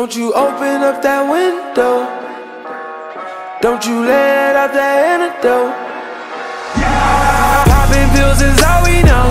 Don't you open up that window. Don't you let out that antidote. Popping pills is all we know.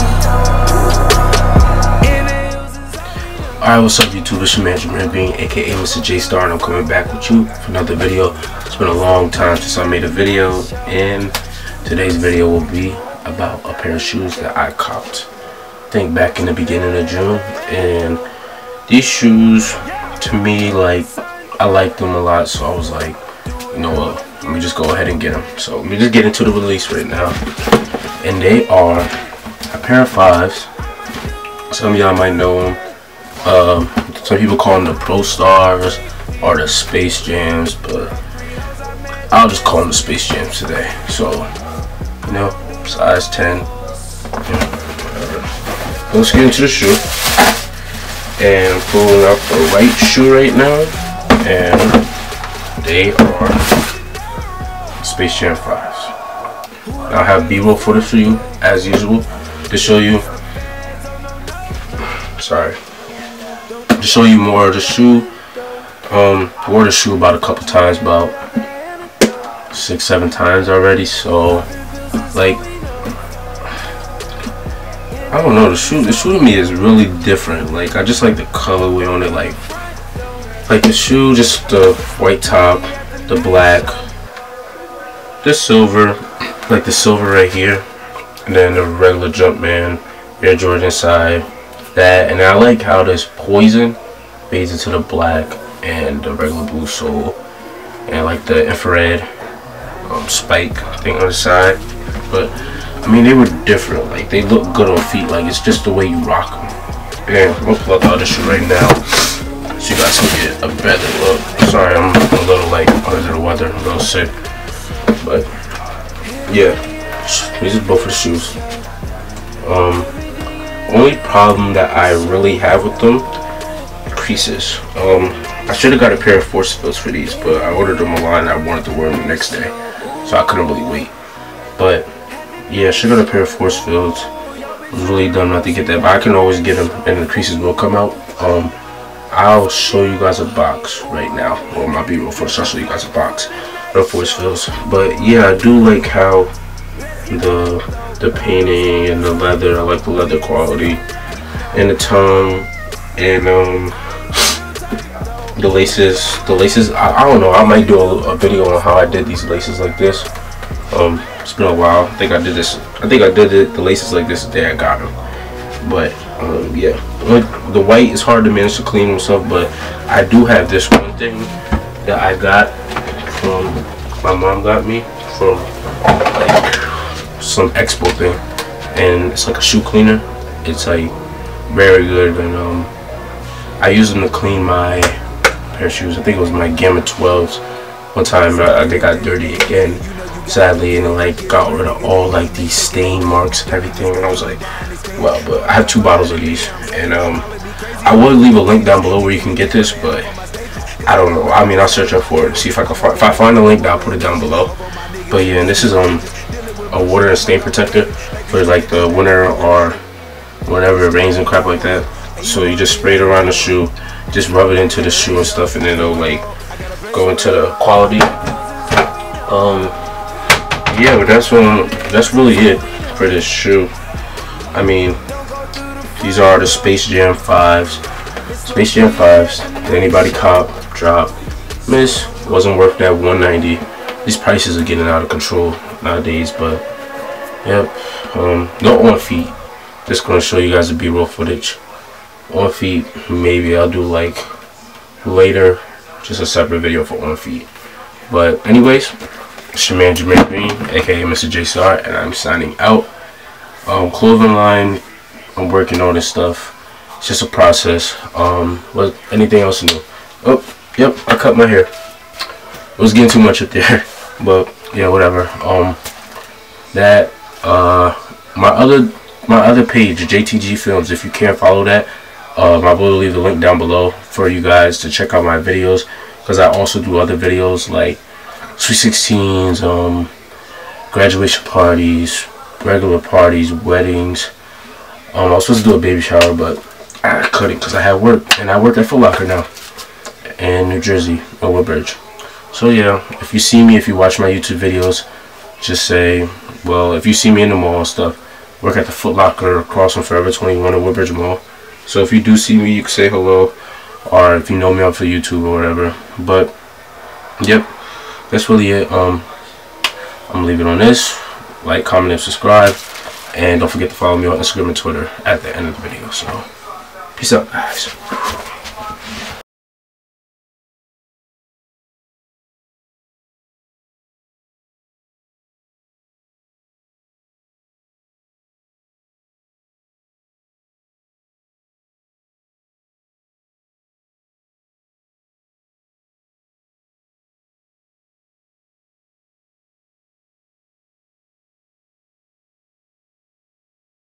Alright, what's up YouTube? It's your man Jermaine Bean, aka Mr. J-Star, and I'm coming back with you for another video. It's been a long time since I made a video, and today's video will be about a pair of shoes that I copped, I think back in the beginning of June. And these shoes, to me, like, I like them a lot, so I was like, you know what, let me just go ahead and get them. So let me just get into the release right now. And they are a pair of 5s. Some of y'all might know them. Some people call them the Pro Stars or the Space Jams, but I'll just call them the Space Jams today. So, you know, size 10. Let's get into the shoe. And I'm pulling up the right shoe right now, and they are Space Jam 5s. I'll have B-roll footage for you as usual to show you. Sorry. To show you more of the shoe. Wore the shoe about a couple times, about 6-7 times already. So, like, I don't know, the shoe to me is really different. Like, I just like the colorway on it. Like the shoe, just the white top, the black, the silver, like the silver right here, and then the regular Jumpman Air Jordan inside. That, and I like how this poison fades into the black and the regular blue sole, and like the infrared spike thing on the side. But I mean, they were different. Like, they look good on feet. Like, it's just the way you rock them. And I'm gonna pull out the other shoe right now so you guys can get a better look. Sorry, I'm a little like under the weather, a little sick, but yeah, these are both of the shoes. Only problem that I really have with them, creases. I should have got a pair of force fields for these, but I ordered them online and I wanted to wear them the next day, so I couldn't really wait. But yeah, I should have got a pair of force fields. I was really dumb not to get that, but I can always get them and the creases will come out. I'll show you guys a box right now. Well, my B-roll first, I'll show you guys a box of force fields. But yeah, I do like how the painting and the leather. I like the leather quality and the tongue, and the laces. I don't know, I might do a video on how I did these laces like this. It's been a while. I think I did the laces like this the day I got them. But yeah, like, the white is hard to manage to clean themselves, but I do have this one thing that I got from, my mom got me from like some expo thing, and it's like a shoe cleaner. It's like very good, and I used them to clean my pair of shoes. I think it was my Gamma 12s one time. They got dirty again, sadly, and it like got rid of all like these stain marks and everything. And I was like, well, but I have 2 bottles of these, and I would leave a link down below where you can get this, but I don't know. I mean, I'll search up for it and see if I can find. If I find the link, I'll put it down below. But yeah, and this is a water and stain protector for like the winter or whenever it rains and crap like that. So you just spray it around the shoe, just rub it into the shoe and stuff, and then it'll like go into the quality. Yeah, but that's really it for this shoe. I mean, these are the Space Jam 5s. Space Jam 5s. Did anybody cop, drop, miss? Wasn't worth that $190. These prices are getting out of control nowadays, but yep. No on feet. Just gonna show you guys the B-roll footage. On feet, maybe I'll do like later, just a separate video for on feet. But anyways, it's your man Jermaine Green, aka Mr. J-Star, and I'm signing out. Clothing line, I'm working on this stuff. It's just a process. What, anything else new? Oh, yep, I cut my hair. It was getting too much up there, but yeah, whatever. My other page, JTG Films, if you can't follow that, I will leave the link down below for you guys to check out my videos, because I also do other videos like Sweet 16s, graduation parties, regular parties, weddings. I was supposed to do a baby shower, but I couldn't because I had work, and I work at Foot Locker now. and New Jersey, in Woodbridge. So yeah, if you see me, if you watch my YouTube videos, just say, well, if you see me in the mall and stuff, work at the Foot Locker across from Forever 21 in Woodbridge Mall. So if you do see me, you can say hello, or if you know me off of YouTube or whatever. But yep, that's really it. I'm gonna leave it on this. Like, comment, and subscribe, and don't forget to follow me on Instagram and Twitter at the end of the video. So peace out, guys.